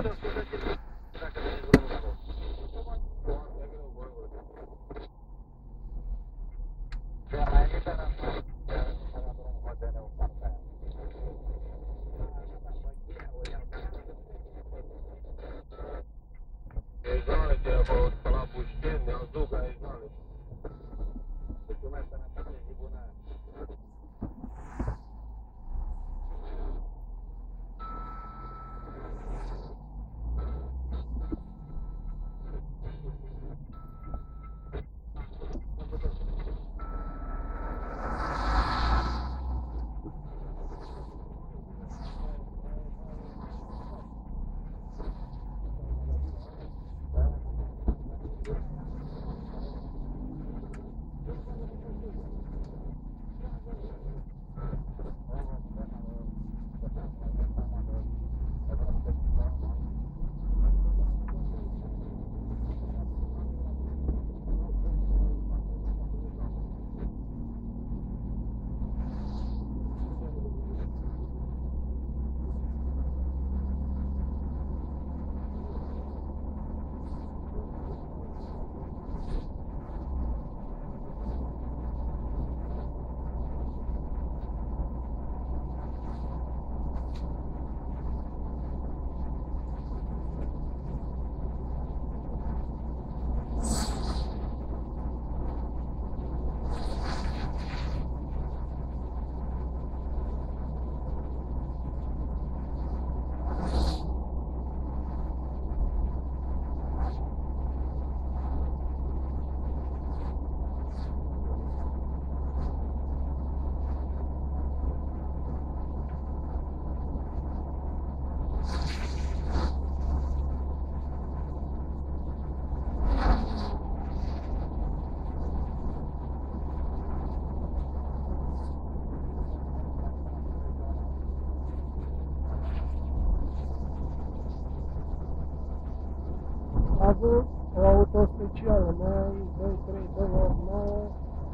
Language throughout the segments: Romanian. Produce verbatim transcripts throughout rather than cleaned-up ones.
avut o auto specială mai doi trei doi nouă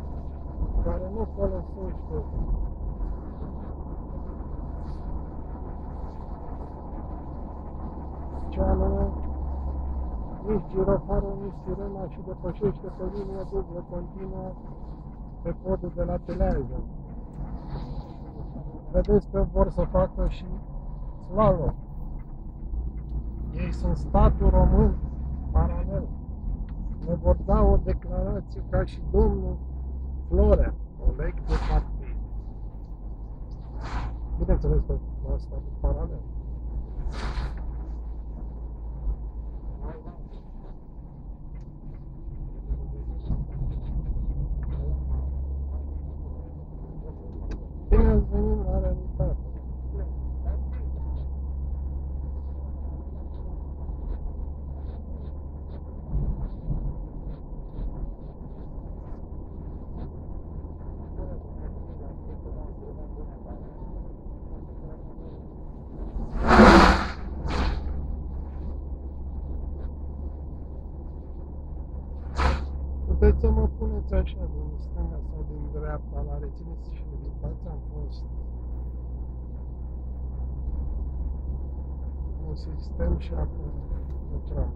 care nu folosește. Ce anume, nici girofarul, nici sirena și depășește pe linie dublă continuă pe podul de la Teleaja. Vedeți că vor să facă și slalom. Ei sunt statul român paralel. Ne vor da o declarație ca și domnul Florea, coleg de partid. Bineînțeles că la statul paralel. Bine ați venit la realitate. Puteți să mă puneți așa, din stânga sau din dreapta, la rețineți și invitați, am fost un sistem și acum intrăm.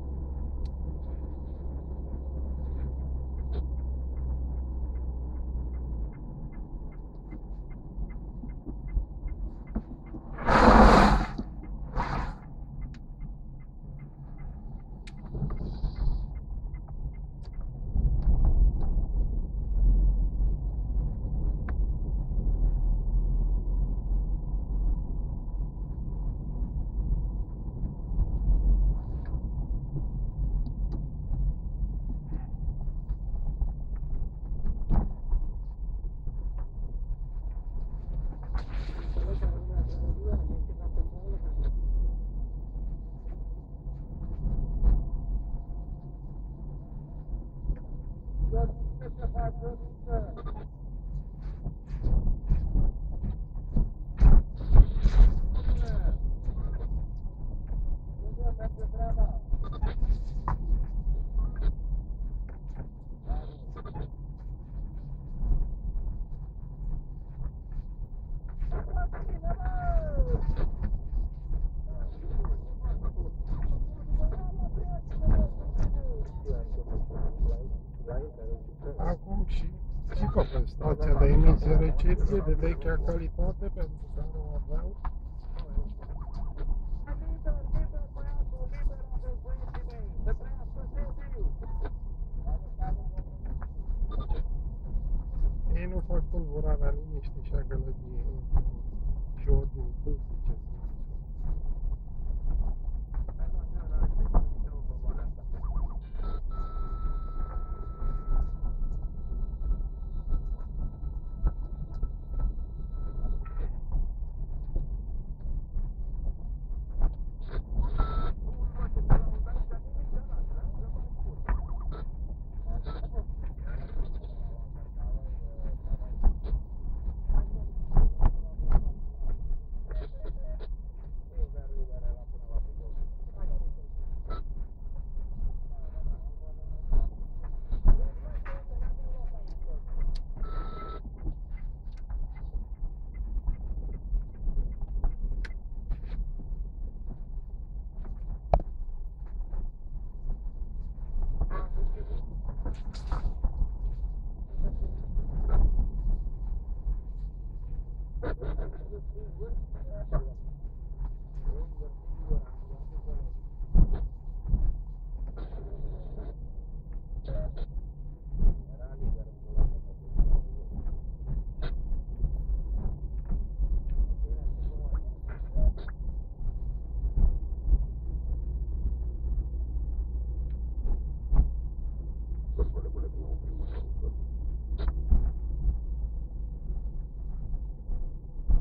stația de emisie recepție de vechea calitate, pentru că nu aveau. Ei nu fac tulburarea liniștii și a gălăgiei și ordinii publice. Thank you.